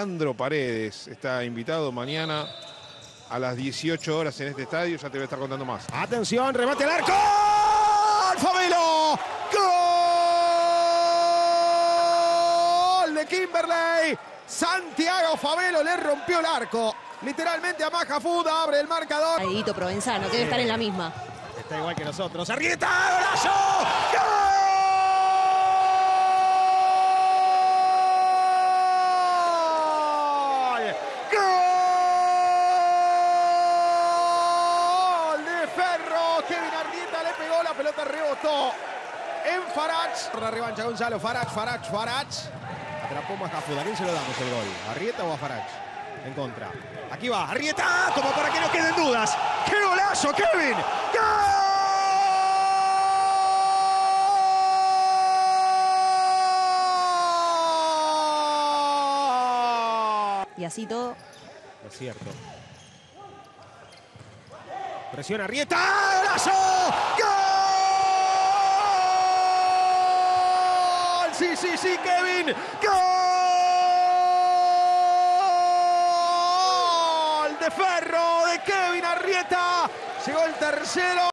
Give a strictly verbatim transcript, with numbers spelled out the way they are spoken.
Sandro Paredes está invitado mañana a las dieciocho horas en este estadio. Ya te voy a estar contando más. Atención, remate al arco. ¡Favelo! ¡Gol de Kimberley! Santiago Favelo le rompió el arco. Literalmente a Majafuda, abre el marcador. Edito Provenzano, que debe estar en la misma. Está igual que nosotros. ¡Arrieta! ¡Golazo! ¡Gol! Kevin Arrieta le pegó, la pelota rebotó en Farach. Por la revancha Gonzalo, Farach, Farach, Farach. Atrapó Majafuda. ¿A quién se lo damos el gol? ¿A Arrieta o a Farach? En contra. Aquí va, Arrieta, como para que no queden dudas. ¡Qué golazo, Kevin! ¡Gol! Y así todo. Es cierto. Presiona Arrieta, ¡golazo! ¡Gol! Sí, sí, sí, Kevin. ¡Gol! De Ferro, de Kevin Arrieta. Llegó el tercero.